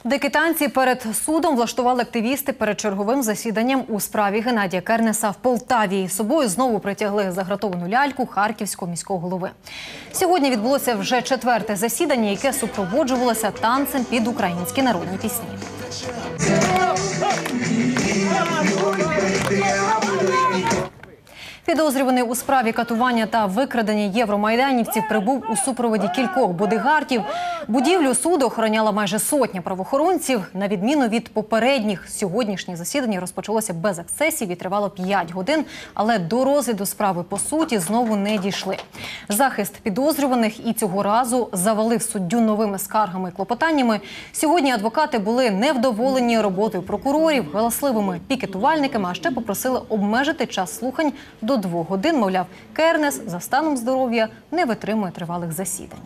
Дикі танці перед судом влаштували активісти перед черговим засіданням у справі Геннадія Кернеса в Полтаві. З собою знову притягли загратовану ляльку Харківського міського голови. Сьогодні відбулося вже 4-те засідання, яке супроводжувалося танцем під українські народні пісні. Підозрюваний у справі катування та викрадення євромайданівців прибув у супроводі кількох бодигардів. Будівлю суду охороняла майже сотня правоохоронців. На відміну від попередніх, сьогоднішнє засідання розпочалося без ексцесів і тривало 5 годин, але до розгляду справи по суті знову не дійшли. Захист підозрюваних і цього разу завалив суддю новими скаргами і клопотаннями. Сьогодні адвокати були невдоволені роботою прокурорів, галасливими пікетувальниками, а ще попросили обмежити час слухань до 2 годин. Мовляв, Кернес за станом здоров'я не витримує тривалих засідань.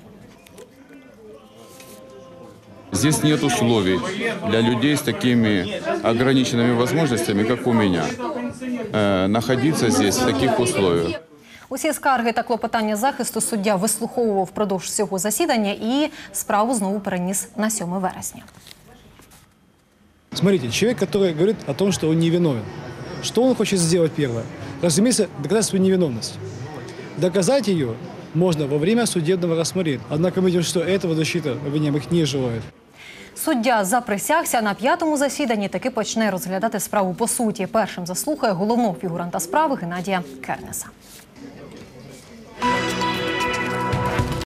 Здесь нет условий для людей с такими ограниченными возможностями, как у меня, находиться здесь в таких условиях. Усі скарги та клопотання захисту суддя вислуховував впродовж всього засідання і справу знову переніс на 7 вересня. Смотрите, человек, который говорит о том, что он невиновен. Что он хочет сделать первое? Разумеется, доказать свою невиновность. Доказать ее можно во время судебного рассмотрения. Однако мы видим, что этого защита обвиняемых не желает. Суддя заприсягся, на 5-му засіданні таки почне розглядати справу по суті. Першим заслухає головного фігуранта справи Геннадія Кернеса.